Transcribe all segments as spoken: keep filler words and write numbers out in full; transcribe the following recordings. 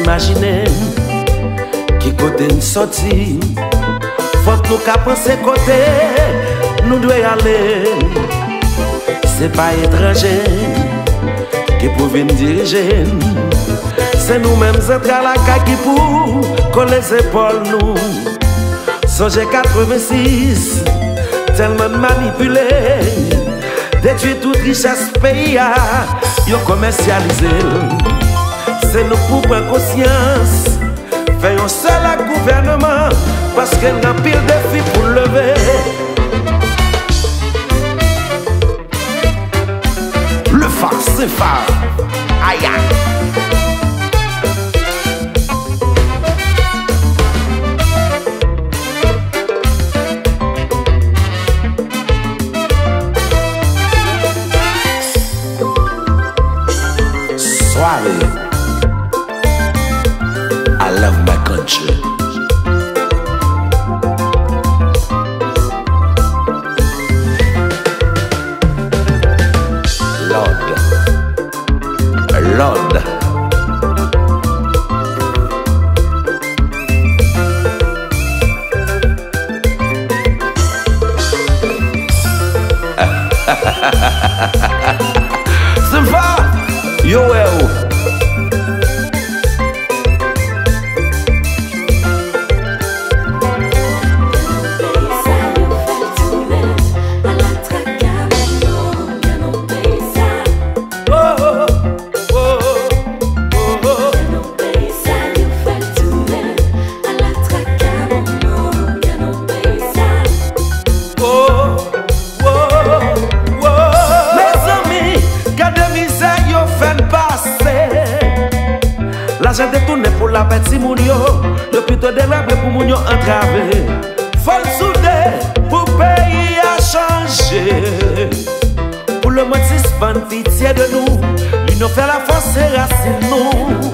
imaginer qui côté nous sorti. Faut que nous qu'à penser côté nous devons aller. C'est pas étranger qui pour venir diriger. C'est nous-mêmes entrer à la caille qui pour coller les épaules nous. Songez quatre-vingt-six, tellement manipulé, détruit toute richesse pays, yo commercialisé. C'est nous pour prendre conscience, faisons seul à gouvernement, parce qu'il y a pile de défis pour lever. Le phare, c'est phare, aïe aïe. I love my country. Lord, Lord. C'est va, yo well. L'argent détourné pour la bête si moun yo, le plutôt délabré pour moun yo entravé. Faut le souder pour pays à changer. Pour le monde suspendre pitié de nous, l'union fait la force et racine nous.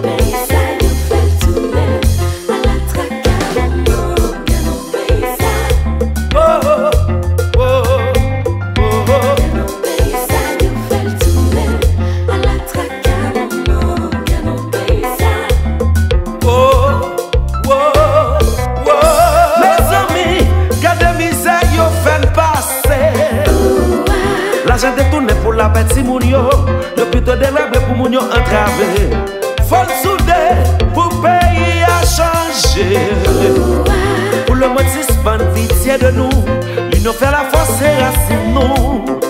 L'argent détourné pour la bête si moun yo, le plutôt délabré pour moun yo entravé. Faut le souder pour pays à changer. Pour le monde suspendre pitié de nous, l'union fait la force et racine nous.